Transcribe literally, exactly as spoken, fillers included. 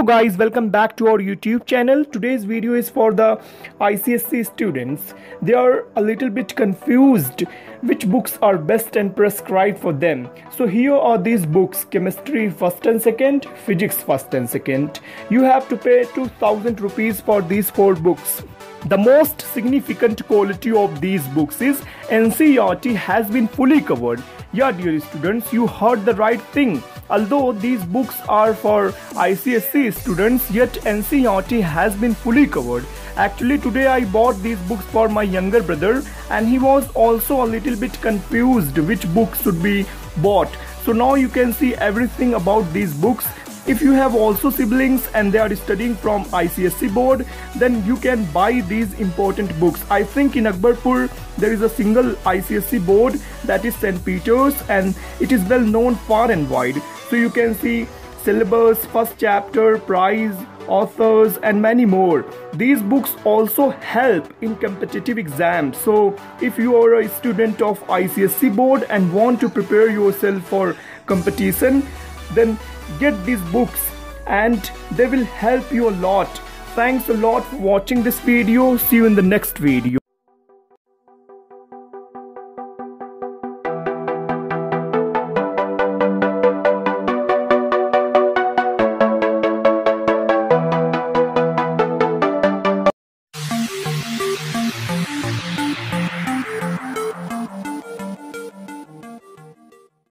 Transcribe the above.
guys, welcome back to our YouTube channel. Today's video is for the I C S E students. They are a little bit confused which books are best and prescribed for them. So here are these books: chemistry first and second, physics first and second. You have to pay two thousand rupees for these four books. The most significant quality of these books is N C E R T has been fully covered. Yeah, dear students, you heard the right thing. Although these books are for I C S E students, yet N C E R T has been fully covered. Actually, today I bought these books for my younger brother and he was also a little bit confused which books should be bought. So now you can see everything about these books. If you have also siblings and they are studying from I C S E board, then you can buy these important books. I think in Akabarpur there is a single I C S E board, that is Saint Peter's, and it is well known far and wide. So you can see syllabus, first chapter, prize, authors and many more. These books also help in competitive exams. So if you are a student of I C S E board and want to prepare yourself for competition, then get these books and they will help you a lot. Thanks a lot for watching this video. See you in the next video.